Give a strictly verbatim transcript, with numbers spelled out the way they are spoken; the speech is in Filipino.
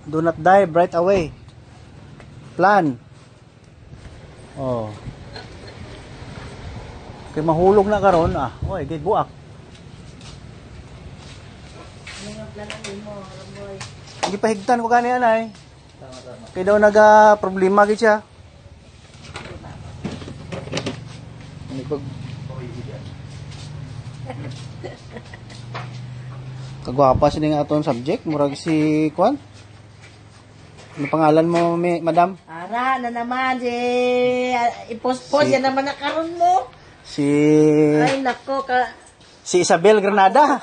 Do not dive right away. Plan. Oh. Kay mahulog na karon ah. Oy, gid buak. Ano nga planan mo, Ramboy? Hindi pa higtan ko gani anay. Kay daw naga problema gid siya. Nagpag Kagwapa siya nga atong subject, murag si Kwan. Ano pangalan mo, mi, madam? Ara na naman si ipost-post Si- yan naman na karon mo. Si Ay nako ka si Isabel Granada.